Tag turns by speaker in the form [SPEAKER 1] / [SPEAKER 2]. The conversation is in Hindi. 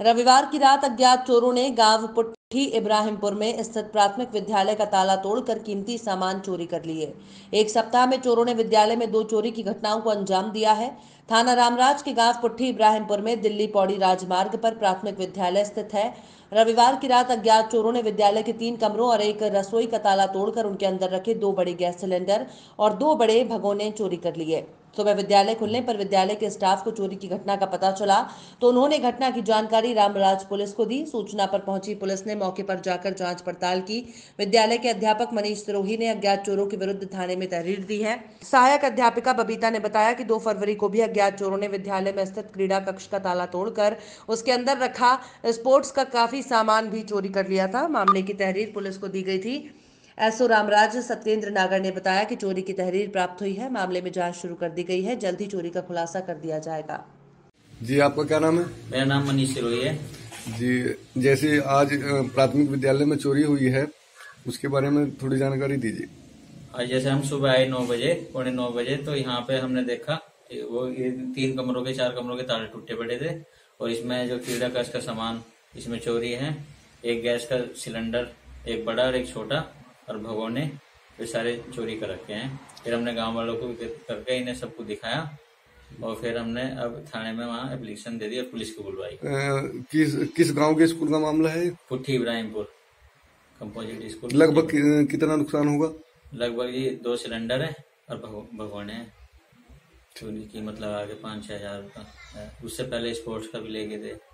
[SPEAKER 1] रविवार की रात अज्ञात चोरों ने गांव पुट्ठी इब्राहिमपुर में स्थित प्राथमिक विद्यालय का ताला तोड़कर कीमती सामान चोरी कर लिए। एक सप्ताह में चोरों ने विद्यालय में 2 चोरी की घटनाओं को अंजाम दिया है। थाना रामराज के गांव पुट्ठी इब्राहिमपुर में दिल्ली पौड़ी राजमार्ग पर प्राथमिक विद्यालय स्थित है। रविवार की रात अज्ञात चोरों ने विद्यालय के 3 कमरों और एक रसोई का ताला तोड़कर उनके अंदर रखे 2 बड़े गैस सिलेंडर और 2 बड़े भगोने चोरी कर लिए। सुबह विद्यालय खुलने पर विद्यालय के स्टाफ को चोरी की घटना का पता चला तो उन्होंने घटना की जानकारी रामराज पुलिस को दी। सूचना पर पहुंची पुलिस ने मौके पर जाकर जांच पड़ताल की। विद्यालय के अध्यापक मनीष सिरोही ने अज्ञात चोरों के विरुद्ध थाने में तहरीर दी है। सहायक अध्यापिका बबीता ने बताया कि 2 फरवरी को भी अज्ञात चोरों ने विद्यालय में स्थित क्रीड़ा कक्ष का ताला तोड़कर उसके अंदर रखा स्पोर्ट्स का काफी सामान भी चोरी कर लिया था। मामले की तहरीर पुलिस को दी गई थी। एसओ रामराज सत्येंद्र नागर ने बताया कि चोरी की तहरीर प्राप्त हुई है। मामले में जांच शुरू कर दी गई है। जल्द ही चोरी का खुलासा कर दिया जाएगा।
[SPEAKER 2] जी, आपका क्या नाम है?
[SPEAKER 3] मेरा नाम मनीष सिरोही है।
[SPEAKER 2] जी, जैसे आज प्राथमिक विद्यालय में चोरी हुई है उसके बारे में थोड़ी जानकारी दीजिए।
[SPEAKER 3] आज जैसे हम सुबह आए 9 बजे, 9:15 तो यहाँ पे हमने देखा वो ये 3 कमरों के 4 कमरों के ताले टूटे पड़े थे और इसमें जो क्रीड़ा कक्ष का सामान इसमें चोरी है। एक गैस का सिलेंडर, एक बड़ा और एक छोटा और भगोने, ये सारे चोरी कर रखे हैं। फिर हमने गांव वालों को करके इन्हें सबको दिखाया और फिर हमने अब थाने में वहाँ एप्लीकेशन दे दी और पुलिस को बुलवाई।
[SPEAKER 2] किस गांव के स्कूल का मामला है?
[SPEAKER 3] Putthi Ibrahimpur composite school.
[SPEAKER 2] लगभग कितना नुकसान होगा?
[SPEAKER 3] लगभग ये 2 सिलेंडर है और भगोने हैं। चोरी की मतलब आगे 5-6 हजार रुपये। उससे पहले स्पोर्ट्स का भी ले गए थे।